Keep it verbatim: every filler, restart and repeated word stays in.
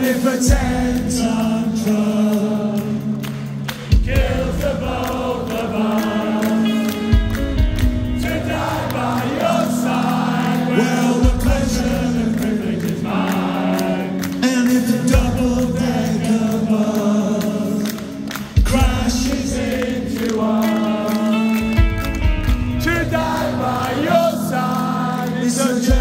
if a ten-ton truck kills the both of us, to die by your side, well, the pleasure and privilege is mine. And if the double-decker bus crashes into us, to die by your side is a